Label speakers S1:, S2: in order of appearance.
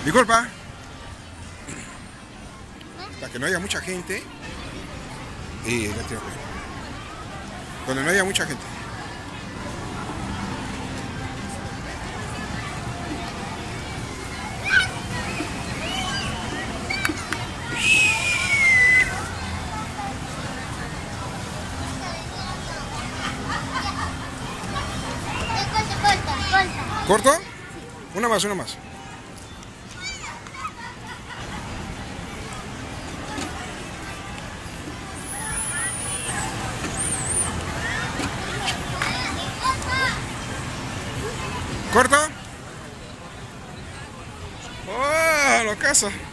S1: Disculpa. Para que no haya mucha gente. Y donde no haya mucha gente. ¿Corto? Una más, una más. ¿Corto? ¡Oh, lo caso!